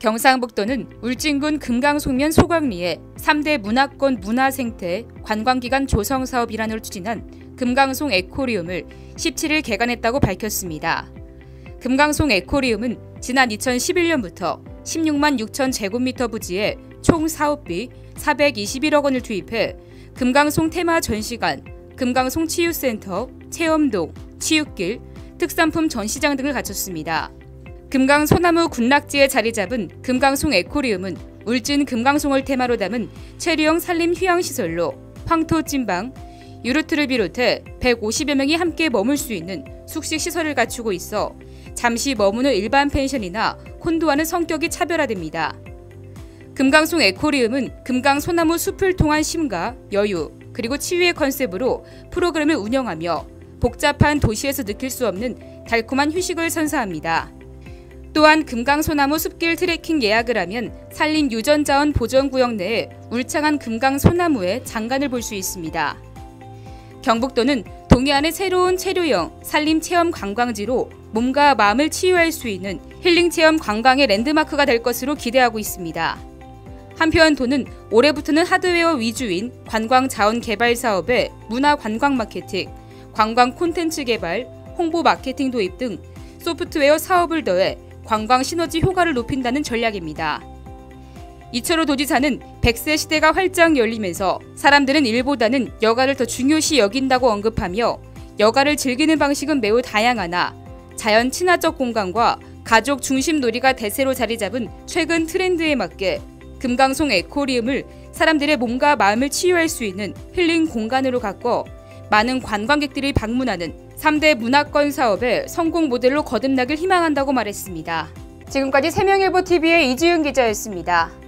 경상북도는 울진군 금강송면 소광리에 3대 문화권 문화생태 관광기관 조성사업 일환으로 추진한 금강송 에코리움을 17일 개관했다고 밝혔습니다. 금강송 에코리움은 지난 2011년부터 16만 6천 제곱미터 부지에 총 사업비 421억 원을 투입해 금강송 테마 전시관, 금강송 치유센터, 체험동, 치유길, 특산품 전시장 등을 갖췄습니다. 금강 소나무 군락지에 자리 잡은 금강송 에코리움은 울진 금강송을 테마로 담은 체류형 산림 휴양시설로 황토-찐방, 유르트를 비롯해 150여 명이 함께 머물 수 있는 숙식시설을 갖추고 있어 잠시 머무는 일반 펜션이나 콘도와는 성격이 차별화됩니다. 금강송 에코리움은 금강 소나무 숲을 통한 쉼과 여유, 그리고 치유의 컨셉으로 프로그램을 운영하며 복잡한 도시에서 느낄 수 없는 달콤한 휴식을 선사합니다. 또한 금강소나무 숲길 트레킹 예약을 하면 산림 유전자원 보전구역 내에 울창한 금강소나무의 장관을 볼 수 있습니다. 경북도는 동해안의 새로운 체류형 산림 체험 관광지로 몸과 마음을 치유할 수 있는 힐링 체험 관광의 랜드마크가 될 것으로 기대하고 있습니다. 한편 도는 올해부터는 하드웨어 위주인 관광 자원 개발 사업에 문화 관광 마케팅, 관광 콘텐츠 개발, 홍보 마케팅 도입 등 소프트웨어 사업을 더해 관광 시너지 효과를 높인다는 전략입니다. 이철호 도지사는 100세 시대가 활짝 열리면서 사람들은 일보다는 여가를 더 중요시 여긴다고 언급하며 여가를 즐기는 방식은 매우 다양하나 자연 친화적 공간과 가족 중심 놀이가 대세로 자리 잡은 최근 트렌드에 맞게 금강송 에코리움을 사람들의 몸과 마음을 치유할 수 있는 힐링 공간으로 가꿔 많은 관광객들이 방문하는 3대 문화권 사업의 성공 모델로 거듭나길 희망한다고 말했습니다. 지금까지 세명일보TV의 이지은 기자였습니다.